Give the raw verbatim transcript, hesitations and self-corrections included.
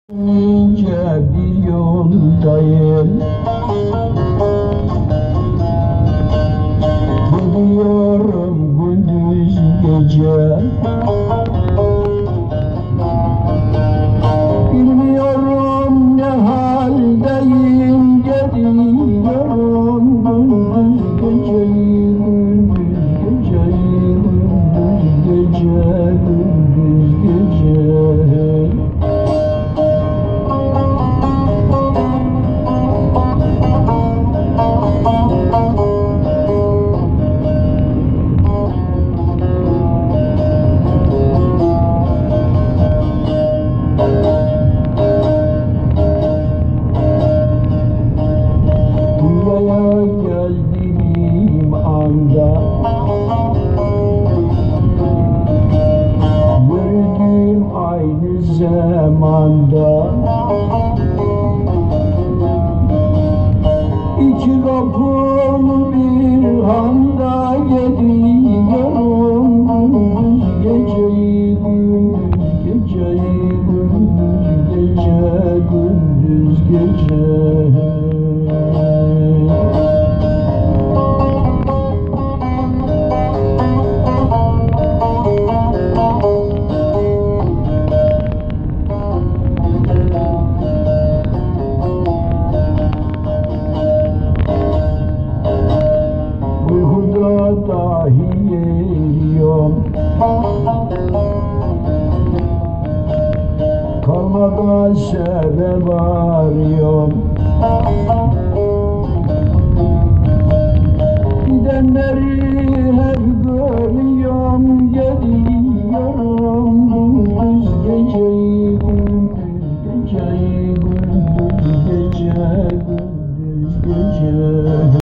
İnce bir yoldayım, gidiyorum gündüz gece. Bilmiyorum ne haldeyim, gidiyorum gündüz geceyi, gündüz geceyi, gündüz gece, gündüz gece. Dünyaya geldiğim anda gördüğüm aynı zamanda iki kapılı bir handa gidiyorum gündüz geceyi, gündüz geceyi, gündüz gece, gündüz gece. Uykuda dahi geliyorum, kalmadan sebep arıyorum. Gidenleri hep görüyorum,